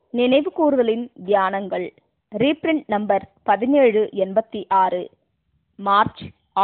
நினைவு கூறுதலின் தியானங்கள். Reprint number 1786, March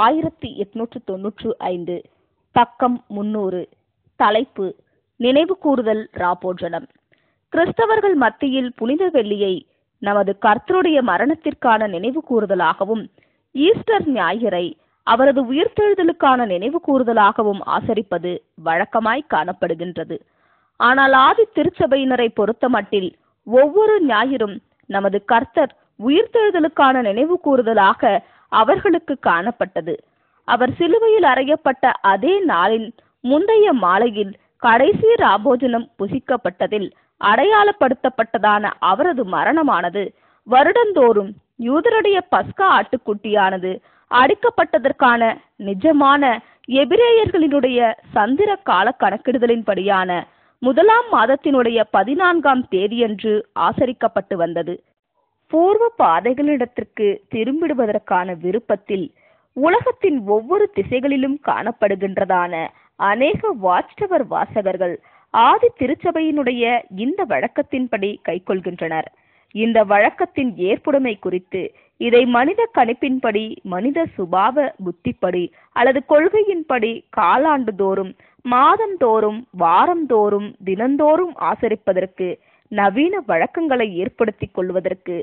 1895, பக்கம் 300. தலைப்பு: நினைவு கூறுதல் ராபோஜனம். கிறிஸ்தவர்கள் மத்தியில் புனித வெள்ளியை நமது கர்த்தருடைய மரணத்திற்கான நினைவு கூறுதலாகவும், ஈஸ்டர் ஞாயிறை அவரது உயிர்த்தெழுதலுக்கான நினைவு கூறுதலாகவும் ஆசரிப்பது வழக்கமாய் காணப்படுகின்றது. ஆனால் ஆதி திருச்சபையினரை பொறுத்தமட்டில் ஒவ்வொரு ஞாயிறும் நமது கர்த்தர் உயிர்த்தெழுதலுக்கான நினைவு கூறுதலாக அவர்களுக்கு காணப்பட்டது. அவர் சிலுவையில் அறையப்பட்ட அதே நாளின் முந்தைய மாலையில் கடைசி ராபோஜனம் புசிக்கப்பட்டதில் அடையாளப்படுத்தப்பட்டதான அவரது மரணமானது வருடந்தோறும் யூதருடைய பஸ்கா ஆட்டுக்குட்டியானது அடிக்கப்பட்டதற்கான நிஜமான எபிரேயர்களினுடைய சந்திர கால கணக்கிடுதலின்படியான 1ஆம் மாதத்தினுடைய 14ஆம் தேதியன்று ஆசரிக்கப்பட்டு வந்தது. பூர்வ பாதைகளிடத்திற்கு திரும்பிடுவதற்கான விருப்பத்தில் உலகத்தின் ஒவ்வொரு திசைகளிலும் காணப்படுகின்றதான அநேக வாட்ச்டவர் வாசகர்கள் ஆதி திருச்சபையினுடைய இந்த வழக்கத்தின்படி கைக்கொள்கின்றனர். இந்த வழக்கத்தின் ஏற்புடைமை குறித்து இதை மனித கணிப்பின்படி, மனித சுபாவ புத்திப்படி அல்லது கொள்கையின்படி காலாண்டு தோறும், மாதந்தோறும், வாரந்தோறும், தினந்தோறும் ஆசரிப்பதற்கு நவீன வழக்கங்களை ஏற்படுத்திக் கொள்வதற்கு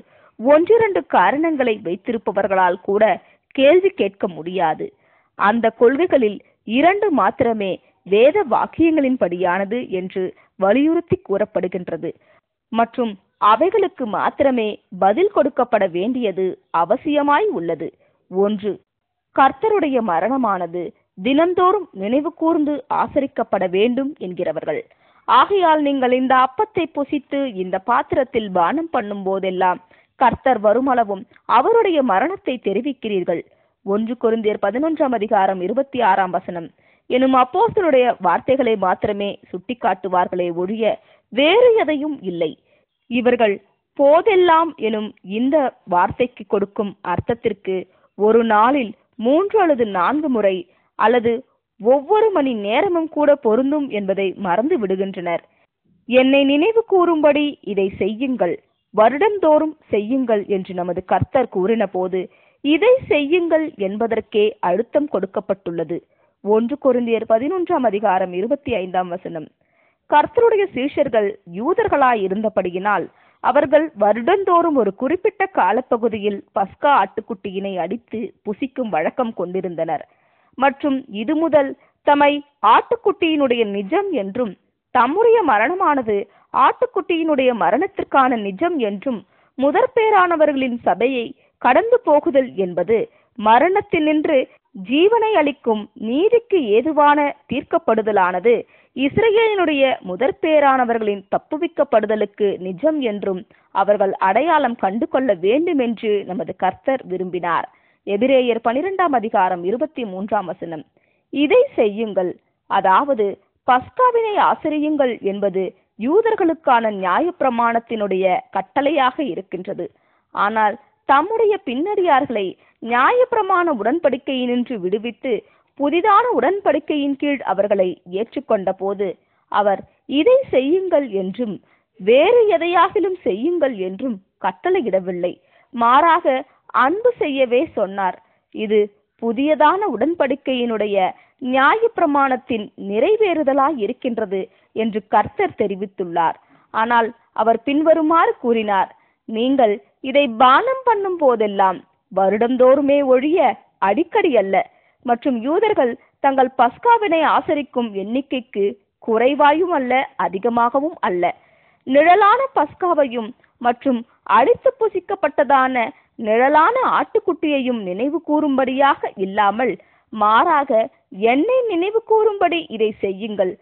1-2 காரணங்களை வைத்திருப்பவர்களால் கூட கேள்வி கேட்க முடியாது. அந்த கொள்கைகளில் 2 மாத்திரமே வேத வாக்கியங்களின்படியானது என்று வலியுறுத்தி கூறப்படுகின்றது மற்றும் அவைகளுக்கு மாத்திரமே பதில் கொடுக்கப்பட வேண்டியது அவசியமாய் உள்ளது. 1. கர்த்தருடைய மரணமானது தினந்தோறும் நினைவு கூர்ந்து ஆசரிக்கப்பட வேண்டும் என்கிறவர்கள். ஆகையால் நீங்கள் இந்த அப்பத்தை புசித்து இந்த பாத்திரத்தில் பானம் பண்ணும் போதெல்லாம் கர்த்தர் வருமளவும் அவருடைய மரணத்தை தெரிவிக்கிறீர்கள். 1 கொரிந்தியர் 11ஆம் அதிகாரம் 26ஆம் வசனம் எனும் அப்போஸ்தலருடைய வார்த்தைகளை மாத்திரமே சுட்டிக்காட்டுவார்களே ஒழிய வேறு எதையும் இல்லை. இவர்கள் போதெல்லாம் எனும் இந்த வார்த்தைக்கு கொடுக்கும் அர்த்தத்திற்கு ஒரு நாளில் 3 அல்லது 4 முறை அல்லது ஒவ்வொரு மணி நேரமும் கூட பொருந்தும் என்பதை மறந்து விடுகின்றனர். என்னை நினைவு கூறும்படி இதை செய்யுங்கள், வருடந்தோறும் செய்யுங்கள் என்று நமது கர்த்தர் கூறின போது இதை செய்யுங்கள் என்பதற்கே அழுத்தம் கொடுக்கப்பட்டுள்ளது. 1 கொரிந்தியர் 11ஆம் அதிகாரம் 25ஆம் வசனம். கர்த்தருடைய சீஷர்கள் யூதர்களாய் இருந்தபடியினால் அவர்கள் வருடந்தோறும் ஒரு குறிப்பிட்ட காலப்பகுதியில் பஸ்கா ஆட்டுக்குட்டியினை அடித்து புசிக்கும் வழக்கம் கொண்டிருந்தனர் மற்றும் இது முதல் தம்மை ஆட்டுக்குட்டியினுடைய நிஜம் என்றும், தம்முடைய மரணமானது ஆட்டுக்குட்டியினுடைய மரணத்திற்கான நிஜம் என்றும், முதற்பேரானவர்களின் சபையை கடந்து போகுதல் என்பது மரணத்தினின்று ஜீவனை அளிக்கும் நீதிக்கு ஏதுவான தீர்க்கப்படுதலானது இஸ்ரவேலினுடைய முதற்பேரானவர்களின் தப்புவிக்கப்படுதலுக்கு நிஜம் என்றும் அவர்கள் அடையாளம் கண்டு கொள்ள வேண்டும் என்று நமது கர்த்தர் விரும்பினார். எபிரேயர் 12ஆம் அதிகாரம் 23ஆம் வசனம். இதை செய்யுங்கள், அதாவது பஸ்காவினை ஆசரியுங்கள் என்பது யூதர்களுக்கான நியாயப்பிரமாணத்தினுடைய கட்டளையாக இருக்கின்றது. ஆனால் தம்முடைய பின்னடியார்களை நியாயப்பிரமாண உடன்படிக்கையினின்று விடுவித்து புதிதான உடன்படிக்கையின் கீழ் அவர்களை ஏற்றுக்கொண்ட போது அவர் இதை செய்யுங்கள் என்றும் வேறு எதையாகிலும் செய்யுங்கள் என்றும் கட்டளையிடவில்லை. மாறாக அன்பு செய்யவே சொன்னார். இது புதியதான உடன்படிக்கையினுடைய நியாயப்பிரமாணத்தின் நிறைவேறுதலாய் இருக்கின்றது என்று கர்த்தர் தெரிவித்துள்ளார். ஆனால் அவர் பின்வருமாறு கூறினார்: நீங்கள் இதை பானம் பண்ணும் போதெல்லாம் வருடந்தோறுமே ஒழிய அடிக்கடி அல்ல. மற்றும் யூதர்கள் தங்கள் பஸ்காவினை ஆசரிக்கும் எண்ணிக்கைக்கு குறைவாயும் அல்ல, அதிகமாகவும் அல்ல. நிழலான பஸ்காவையும் மற்றும் அடித்து புசிக்கப்பட்டதான நிழலான ஆட்டுக்குட்டியையும் நினைவு கூறும்படியாக இல்லாமல், மாறாக என்னை நினைவு கூறும்படி இதை செய்யுங்கள்.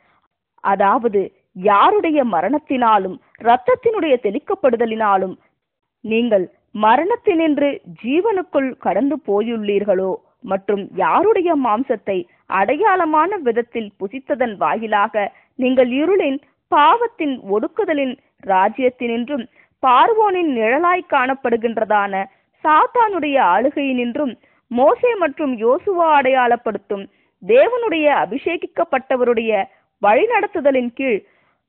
அதாவது யாருடைய மரணத்தினாலும் இரத்தத்தினுடைய தெளிக்கப்படுதலினாலும் நீங்கள் மரணத்தினின்று ஜீவனுக்குள் கடந்து போயுள்ளீர்களோ, மற்றும் யாருடைய மாம்சத்தை அடையாளமான விதத்தில் புசித்ததன் வாயிலாக நீங்கள் இருளின், பாவத்தின், ஒடுக்குதலின் ராஜ்யத்தினின்றும் பார்வோனின் நிழலாய் காணப்படுகின்றதான சாத்தானுடைய ஆளுகையினின்றும் மோசே மற்றும் யோசுவா அடையாளப்படுத்தும் தேவனுடைய அபிஷேகிக்கப்பட்டவருடைய வழிநடத்துதலின் கீழ்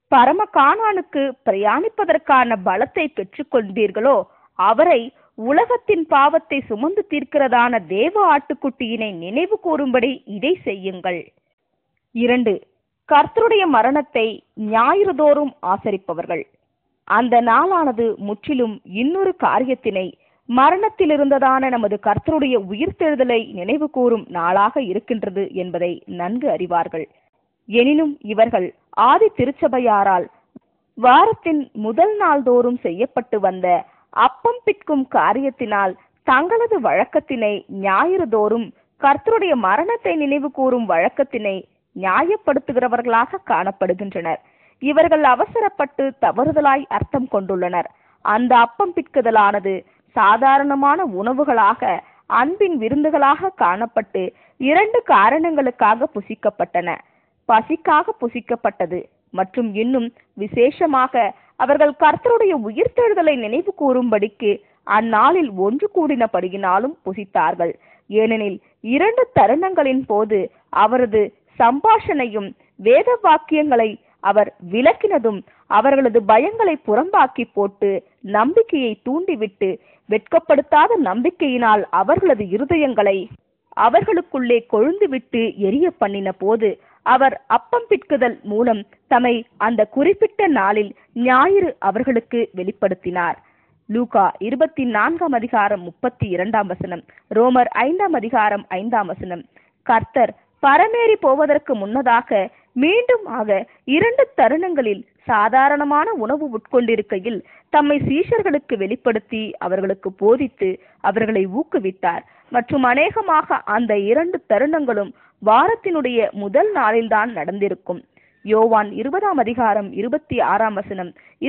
பரம கானானுக்கு பிரயாணிப்பதற்கான பலத்தை பெற்றுக்கொண்டீர்களோ அவரை உலகத்தின் பாவத்தை சுமந்து தீர்க்கிறதான தேவ ஆட்டுக்குட்டியினை நினைவு கூறும்படி இதை செய்யுங்கள். 2. கர்த்தருடைய மரணத்தை ஞாயிறுதோறும் ஆசரிப்பவர்கள். அந்த நாளானது முற்றிலும் இன்னொரு காரியத்தினை, மரணத்திலிருந்ததான நமது கர்த்தருடைய உயிர்த்தெழுதலை நினைவு கூறும் நாளாக இருக்கின்றது என்பதை நன்கு அறிவார்கள். எனினும் இவர்கள் ஆதி திருச்சபையாரால் வாரத்தின் முதல் நாள்தோறும் செய்யப்பட்டு வந்த அப்பம் பிற்கும் காரியத்தினால் தங்களது வழக்கத்தினை ஞாயிறு தோறும் கர்த்தருடைய மரணத்தை நினைவு கூறும் வழக்கத்தினை நியாயப்படுத்துகிறவர்களாக காணப்படுகின்றனர். இவர்கள் அவசரப்பட்டு தவறுதலாய் அர்த்தம் கொண்டுள்ளனர். அந்த அப்பம் பிற்குதலானது சாதாரணமான உணவுகளாக, அன்பின் விருந்துகளாக காணப்பட்டு 2 காரணங்களுக்காக புசிக்கப்பட்டன. பசிக்காக புசிக்கப்பட்டது மற்றும் இன்னும் விசேஷமாக அவர்கள் கர்த்தருடைய உயிர்த்தெழுதலை நினைவு கூறும்படிக்கு அந்நாளில் ஒன்று கூடினபடியினாலும் புசித்தார்கள். ஏனெனில் 2 தருணங்களின் போது அவரது சம்பாஷணையும் வேத வாக்கியங்களை அவர் விளக்கினதும் அவர்களது பயங்களை புறம்பாக்கி போட்டு நம்பிக்கையை தூண்டிவிட்டு வெட்கப்படுத்தாத நம்பிக்கையினால் அவர்களது இருதயங்களை அவர்களுக்குள்ளே கொழுந்துவிட்டு எரிய பண்ணின போது அவர் அப்பம் பிற்குதல் மூலம் தம்மை அந்த குறிப்பிட்ட நாளில் ஞாயிறு அவர்களுக்கு வெளிப்படுத்தினார். லூக்கா 24:32, ரோமர் 5:5. கர்த்தர் பரமேறி போவதற்கு முன்னதாக மீண்டும் ஆக 2 தருணங்களில் சாதாரணமான உணவு உட்கொண்டிருக்கையில் தம்மை சீஷர்களுக்கு வெளிப்படுத்தி அவர்களுக்கு போதித்து அவர்களை ஊக்குவித்தார். மற்றும் அநேகமாக அந்த 2 தருணங்களும் வாரத்தினுடைய முதல் நாளில்தான் நடந்திருக்கும். யோவான் 20:26,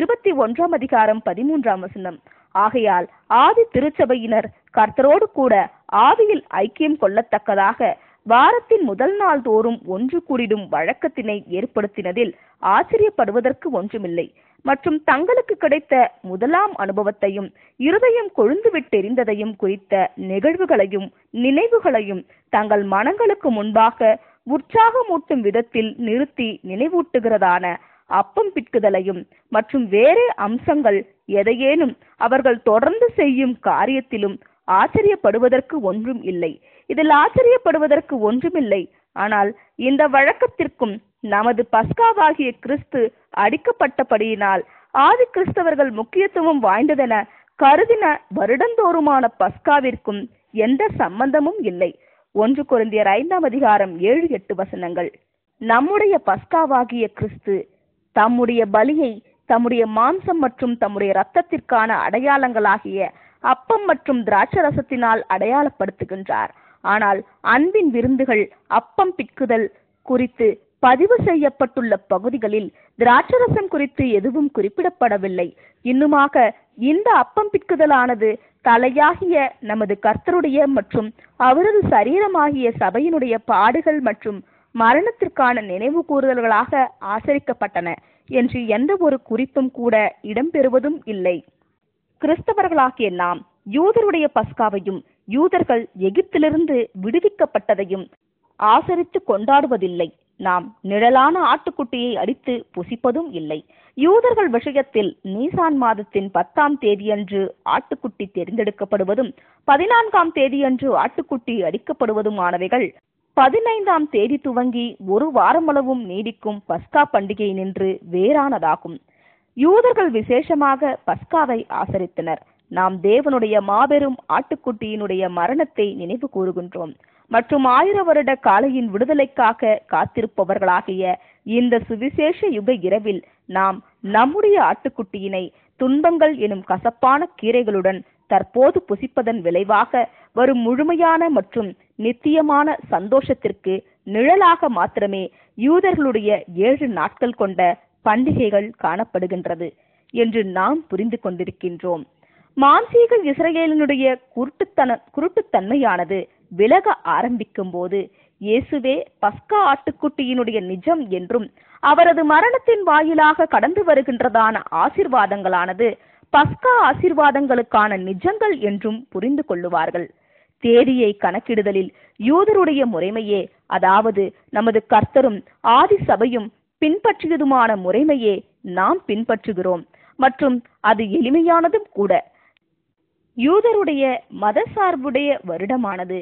21:13. ஆகையால் ஆதி திருச்சபையினர் கர்த்தரோடு கூட ஆவியில் ஐக்கியம் கொள்ளத்தக்கதாக வாரத்தின் முதல் நாள் தோறும் ஒன்று கூடிடும் வழக்கத்தினை ஏற்படுத்தினதில் ஆச்சரியப்படுவதற்கு ஒன்றுமில்லை. மற்றும் தங்களுக்கு கிடைத்த முதலாம் அனுபவத்தையும் இருதயம் கொழுந்துவிட்டெறிந்ததையும் குறித்த நிகழ்வுகளையும் நினைவுகளையும் தங்கள் மனங்களுக்கு முன்பாக உற்சாகமூட்டும் விதத்தில் நிறுத்தி நினைவூட்டுகிறதான அப்பம் பிற்குதலையும் மற்றும் வேறு அம்சங்கள் எதையேனும் அவர்கள் தொடர்ந்து செய்யும் காரியத்திலும் ஆச்சரியப்படுவதற்கு ஒன்றும் இல்லை. இதில் ஆச்சரியப்படுவதற்கு ஒன்றுமில்லை. ஆனால் இந்த வழக்கத்திற்கும் நமது பஸ்காவாகிய கிறிஸ்து அடிக்கப்பட்டபடியினால் ஆதி கிறிஸ்தவர்கள் முக்கியத்துவம் வாய்ந்ததென கருதின வருடந்தோறுமான பஸ்காவிற்கும் எந்த சம்பந்தமும் இல்லை. 1 கொரிந்தியர் 5:7-8. நம்முடைய பஸ்காவாகிய கிறிஸ்து தம்முடைய பலியை தம்முடைய மாம்சம் மற்றும் தம்முடைய இரத்தத்திற்கான அடையாளங்களாகிய அப்பம் மற்றும் திராட்சரசத்தினால் அடையாளப்படுத்துகின்றார். ஆனால் அன்பின் விருந்துகள், அப்பம் பிற்குதல் குறித்து பதிவு செய்யப்பட்டுள்ள பகுதிகளில் திராட்சரசம் குறித்து எதுவும் குறிப்பிடப்படவில்லை. இன்னுமாக இந்த அப்பம் பிற்குதலானது தலையாகிய நமது கர்த்தருடைய மற்றும் அவரது சரீரமாகிய சபையினுடைய பாடுகள் மற்றும் மரணத்திற்கான நினைவு கூறுதல்களாக ஆசரிக்கப்பட்டன என்று எந்த ஒரு குறிப்பும் கூட இடம்பெறுவதும் இல்லை. கிறிஸ்தவர்களாகிய நாம் யூதருடைய பஸ்காவையும் யூதர்கள் எகிப்திலிருந்து விடுவிக்கப்பட்டதையும் ஆசரித்து கொண்டாடுவதில்லை. நாம் நிழலான ஆட்டுக்குட்டியை அடித்து புசிப்பதும் இல்லை. யூதர்கள் விஷயத்தில் நீசான் மாதத்தின் 10ஆம் தேதியன்று ஆட்டுக்குட்டி தெரிந்தெடுக்கப்படுவதும் 14ஆம் தேதியன்று ஆட்டுக்குட்டி அடிக்கப்படுவதுமானவைகள் 15ஆம் தேதி துவங்கி ஒரு வாரமளவும் நீடிக்கும் பஸ்கா பண்டிகை நின்று வேறானதாகும். யூதர்கள் விசேஷமாக பஸ்காவை ஆசரித்தனர். நாம் தேவனுடைய மாபெரும் ஆட்டுக்குட்டியினுடைய மரணத்தை நினைவு கூறுகின்றோம் மற்றும் 1000 வருட காலையின் விடுதலைக்காக காத்திருப்பவர்களாகிய இந்த சுவிசேஷ யுக இரவில் நாம் நம்முடைய ஆட்டுக்குட்டியினை துன்பங்கள் எனும் கசப்பான கீரைகளுடன் தற்போது புசிப்பதன் விளைவாக வரும் முழுமையான மற்றும் நித்தியமான சந்தோஷத்திற்கு நிழலாக மாத்திரமே யூதர்களுடைய 7 நாட்கள் கொண்ட பண்டிகைகள் காணப்படுகின்றது என்று நாம் புரிந்து கொண்டிருக்கின்றோம். மாம்சீக இஸ்ரவேலினுடைய குருட்டுத்தன்மையானது விலக ஆரம்பிக்கும் போது இயேசுவே பஸ்கா ஆட்டுக்குட்டியினுடைய நிஜம் என்றும் அவரது மரணத்தின் வாயிலாக கடந்து வருகின்றதான ஆசீர்வாதங்களானது பஸ்கா ஆசீர்வாதங்களுக்கான நிஜங்கள் என்றும் புரிந்து கொள்ளுவார்கள். தேதியை கணக்கிடுதலில் யூதருடைய முறைமையே, அதாவது நமது கர்த்தரும் ஆதி சபையும் பின்பற்றியதுமான முறைமையே நாம் பின்பற்றுகிறோம் மற்றும் அது எளிமையானதும் கூட. யூதருடைய மதசார்புடைய வருடமானது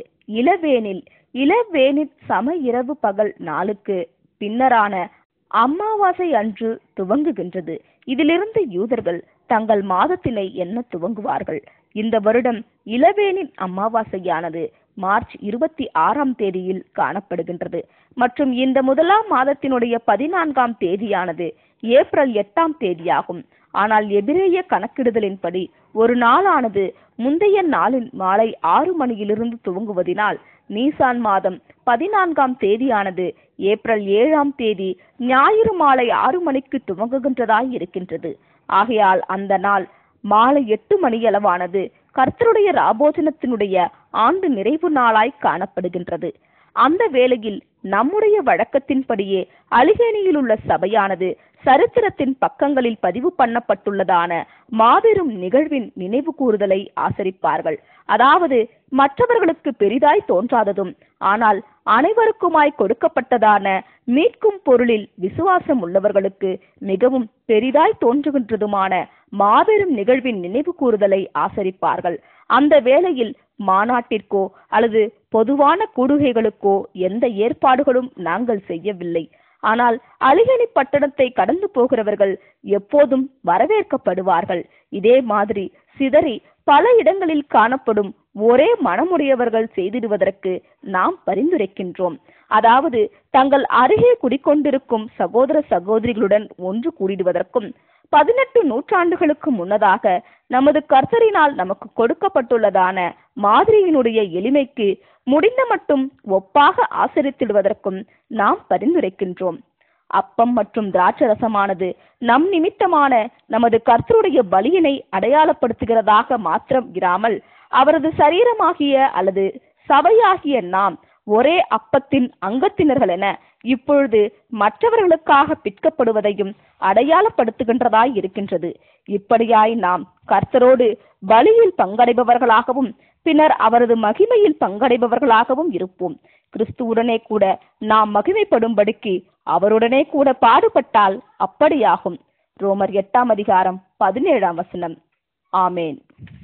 இளவேனில் சம இரவு பகல் நாளுக்கு பின்னரான அமாவாசை அன்று துவங்குகின்றது. இதிலிருந்து யூதர்கள் தங்கள் மாதத்தினை எண்ண துவங்குவார்கள். இந்த வருடம் இளவேனின் அமாவாசையானது மார்ச் 26ஆம் தேதியில் காணப்படுகின்றது மற்றும் இந்த முதலாம் மாதத்தினுடைய 14ஆம் தேதியானது ஏப்ரல் 8ஆம் தேதியாகும். ஆனால் எபிரேய கணக்கிடுதலின்படி ஒரு நாளானது முந்தைய நாளின் மாலை 6 மணியிலிருந்து துவங்குவதினால் நீசான் மாதம் 14ஆம் தேதியானது ஏப்ரல் 7ஆம் தேதி ஞாயிறு மாலை 6 மணிக்கு துவங்குகின்றதாய் இருக்கின்றது. ஆகையால் அந்த நாள் மாலை 8 மணியளவானது கர்த்தருடைய ராபோஜனத்தினுடைய ஆண்டு நிறைவு நாளாய் காணப்படுகின்றது. அந்த வேளையில் நம்முடைய வழக்கத்தின்படியே அலிகேனியில் உள்ள சபையானது சரித்திரத்தின் பக்கங்களில் பதிவு பண்ணப்பட்டுள்ளதான மாபெரும் நிகழ்வின் நினைவு கூறுதலை ஆசரிப்பார்கள். அதாவது மற்றவர்களுக்கு பெரிதாய் தோன்றாததும் ஆனால் அனைவருக்குமாய் கொடுக்கப்பட்டதான மீட்கும் பொருளில் விசுவாசம் உள்ளவர்களுக்கு மிகவும் பெரிதாய் தோன்றுகின்றதுமான மாபெரும் நிகழ்வின் நினைவு கூறுதலை ஆசரிப்பார்கள். அந்த வேளையில் மாநாட்டிற்கோ அல்லது பொதுவான கூடுகைகளுக்கோ எந்த ஏற்பாடுகளும் நாங்கள் செய்யவில்லை. ஆனால் அலிகேனி பட்டணத்தை கடந்து போகிறவர்கள் எப்போதும் வரவேற்கப்படுவார்கள். இதே மாதிரி சிதறி பல இடங்களில் காணப்படும் ஒரே மனமுடையவர்கள் செய்திடுவதற்கு நாம் பரிந்துரைக்கின்றோம். அதாவது தங்கள் அருகே குடிக்கொண்டிருக்கும் சகோதர சகோதரிகளுடன் ஒன்று கூடிடுவதற்கும் 18 நூற்றாண்டுகளுக்கு முன்னதாக நமது கர்த்தரினால் நமக்கு கொடுக்கப்பட்டுள்ளதான மாதிரியினுடைய எளிமைக்கு முடிந்த மட்டும் ஒப்பாக ஆசரித்திடுவதற்கும் நாம் பரிந்துரைக்கின்றோம். அப்பம் மற்றும் திராட்சரசமானது நம் நிமித்தமான நமது கர்த்தருடைய பலியினை அடையாளப்படுத்துகிறதாக மாத்திரம் இராமல் அவரது சரீரமாகிய அல்லது சபையாகிய நாம் ஒரே அப்பத்தின் அங்கத்தினர்கள் என இப்பொழுது மற்றவர்களுக்காக பிற்கப்படுவதையும் அடையாளப்படுத்துகின்றதாய் இருக்கின்றது. இப்படியாய் நாம் கர்த்தரோடு பலியில் பங்கடைபவர்களாகவும் பின்னர் அவரது மகிமையில் பங்கடைபவர்களாகவும் இருப்போம். கிறிஸ்துவுடனே கூட நாம் மகிமைப்படும்படிக்கு அவருடனே கூட பாடுபட்டால் அப்படியாகும். ரோமர் 8ஆம் அதிகாரம் 17ஆம் வசனம். ஆமேன்.